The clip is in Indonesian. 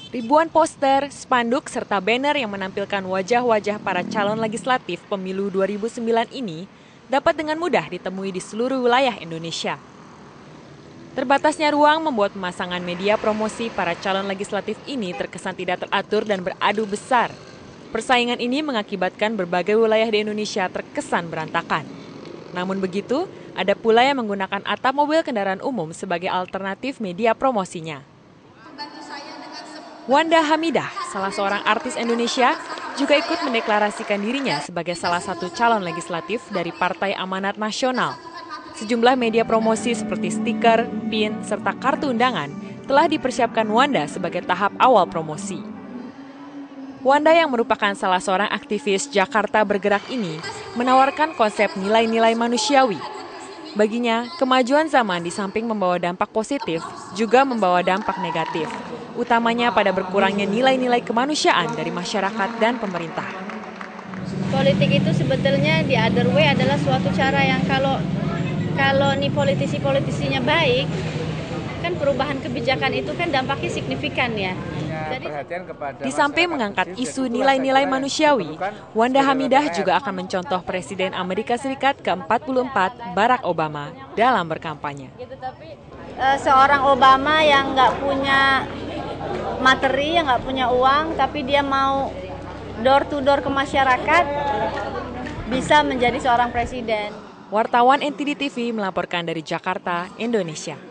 Ribuan poster, spanduk, serta banner yang menampilkan wajah-wajah para calon legislatif pemilu 2009 ini dapat dengan mudah ditemui di seluruh wilayah Indonesia. Terbatasnya ruang membuat pemasangan media promosi para calon legislatif ini terkesan tidak teratur dan beradu besar. Persaingan ini mengakibatkan berbagai wilayah di Indonesia terkesan berantakan. Namun begitu, ada pula yang menggunakan atap mobil kendaraan umum sebagai alternatif media promosinya. Wanda Hamidah, salah seorang artis Indonesia, juga ikut mendeklarasikan dirinya sebagai salah satu calon legislatif dari Partai Amanat Nasional. Sejumlah media promosi seperti stiker, pin, serta kartu undangan telah dipersiapkan Wanda sebagai tahap awal promosi. Wanda yang merupakan salah seorang aktivis Jakarta Bergerak ini menawarkan konsep nilai-nilai manusiawi. Baginya, kemajuan zaman di samping membawa dampak positif, juga membawa dampak negatif, utamanya pada berkurangnya nilai-nilai kemanusiaan dari masyarakat dan pemerintah. Politik itu sebetulnya di other way adalah suatu cara yang kalau nih politisi-politisinya baik, kan perubahan kebijakan itu kan dampaknya signifikan ya. Di samping mengangkat isu nilai-nilai manusiawi, Wanda Hamidah juga akan mencontoh Presiden Amerika Serikat ke-44 Barack Obama dalam berkampanye. Seorang Obama yang nggak punya materi, yang nggak punya uang, tapi dia mau door to door ke masyarakat, bisa menjadi seorang presiden. Wartawan NTD TV melaporkan dari Jakarta, Indonesia.